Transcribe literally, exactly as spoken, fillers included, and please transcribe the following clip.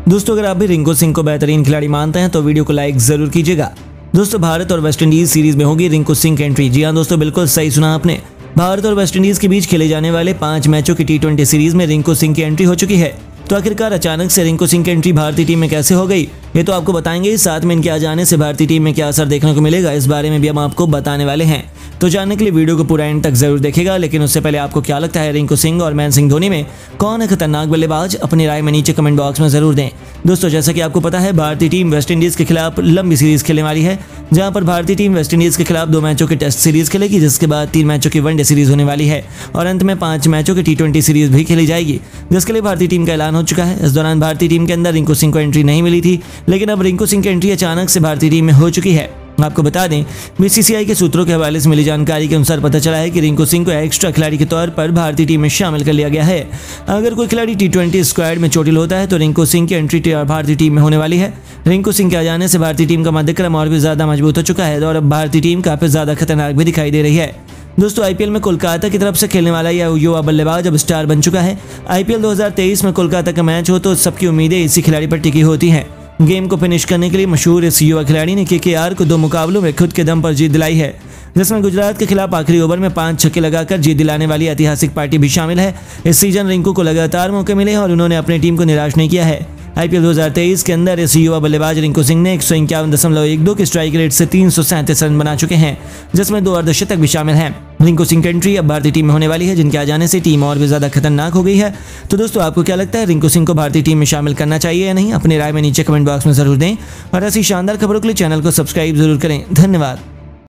दोस्तों अगर आप भी रिंकू सिंह को बेहतरीन खिलाड़ी मानते हैं तो वीडियो को लाइक जरूर कीजिएगा। दोस्तों भारत और वेस्टइंडीज सीरीज में होगी रिंकू सिंह की एंट्री। जी हां दोस्तों, बिल्कुल सही सुना आपने। भारत और वेस्टइंडीज के बीच खेले जाने वाले पांच मैचों की टी ट्वेंटी सीरीज में रिंकू सिंह की एंट्री हो चुकी है। तो आखिरकार अचानक से रिंकू सिंह की एंट्री भारतीय टीम में कैसे हो गई, ये तो आपको बताएंगे। साथ में इनके आ जाने से भारतीय टीम में क्या असर देखने को मिलेगा, इस बारे में भी हम आपको बताने वाले हैं। तो जानने के लिए वीडियो को पूरा एंड तक जरूर देखेगा। लेकिन उससे पहले आपको क्या लगता है रिंकू सिंह और महेंद्र सिंह धोनी में कौन है खतरनाक बल्लेबाज, अपनी राय में नीचे कमेंट बॉक्स में जरूर दें। दोस्तों जैसा कि आपको पता है, भारतीय टीम वेस्टइंडीज के खिलाफ लंबी सीरीज खेलने वाली है, जहां पर भारतीय टीम वेस्टइंडीज के खिलाफ दो मैचों की टेस्ट सीरीज खेलेगी, जिसके बाद तीन मैचों की वनडे सीरीज होने वाली है और अंत में पांच मैचों की टी ट्वेंटी सीरीज भी खेली जाएगी, जिसके लिए भारतीय टीम का ऐलान हो चुका है। इस दौरान भारतीय टीम के अंदर रिंकू सिंह को एंट्री नहीं मिली थी, लेकिन अब रिंकू सिंह की एंट्री अचानक से भारतीय टीम में हो चुकी है। आपको बता दें, बीसीसीआई के सूत्रों के हवाले से मिली जानकारी के अनुसार पता चला है कि रिंकू सिंह को एक्स्ट्रा खिलाड़ी के तौर पर भारतीय टीम में शामिल कर लिया गया है। अगर कोई खिलाड़ी टी ट्वेंटी स्क्वाड में चोटिल होता है तो रिंकू सिंह की एंट्री भारतीय टीम में होने वाली है। रिंकू सिंह के आ जाने से भारतीय टीम का मध्यक्रम और भी ज्यादा मजबूत हो चुका है और अब भारतीय टीम काफी ज्यादा खतरनाक भी दिखाई दे रही है। दोस्तों आईपीएल में कोलकाता की तरफ से खेलने वाला यह युवा बल्लेबाज अब स्टार बन चुका है। आईपीएल दो हज़ार तेईस में कोलकाता का मैच हो तो सबकी उम्मीदें इसी खिलाड़ी पर टिकी होती हैं। गेम को फिनिश करने के लिए मशहूर इस युवा खिलाड़ी ने केकेआर को दो मुकाबलों में खुद के दम पर जीत दिलाई है, जिसमें गुजरात के खिलाफ आखिरी ओवर में पांच छक्के लगाकर जीत दिलाने वाली ऐतिहासिक पार्टी भी शामिल है। इस सीजन रिंकू को लगातार मौके मिले हैं और उन्होंने अपनी टीम को निराश नहीं किया है। आईपीएल दो हज़ार तेईस के अंदर इस युवा बल्लेबाज रिंकू सिंह ने एक सौ इक्यावन दशमलव एक दो के स्ट्राइक रेट से तीन सौ सैंतीस रन बना चुके हैं, जिसमें दो अर्धशतक भी शामिल हैं। रिंकू सिंह की एंट्री अब भारतीय टीम में होने वाली है, जिनके आ जाने से टीम और भी ज्यादा खतरनाक हो गई है। तो दोस्तों आपको क्या लगता है, रिंकू सिंह को भारतीय टीम में शामिल करना चाहिए या नहीं? अपनी राय में नीचे कमेंट बॉक्स में जरूर दें और ऐसी शानदार खबरों के लिए चैनल को सब्सक्राइब जरूर करें। धन्यवाद।